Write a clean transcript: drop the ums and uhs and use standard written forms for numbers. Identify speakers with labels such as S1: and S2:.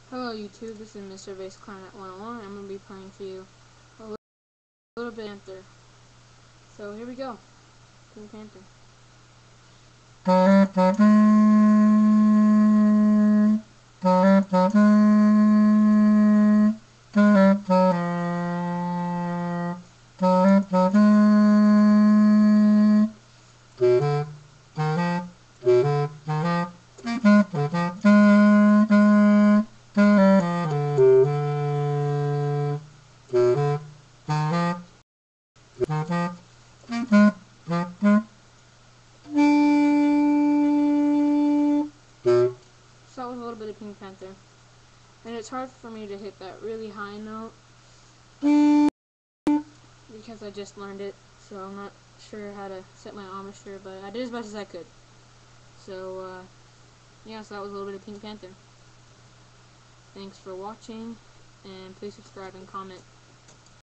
S1: Hello YouTube, this is Mr. Bass Clarinet 101. I'm going to be playing for you a little bit of Panther. So here we go. Pink Panther. So that was a little bit of Pink Panther. And it's hard for me to hit that really high note because I just learned it, so I'm not sure how to set my armature, but I did as best as I could. So, yeah, so that was a little bit of Pink Panther. Thanks for watching, and please subscribe and comment.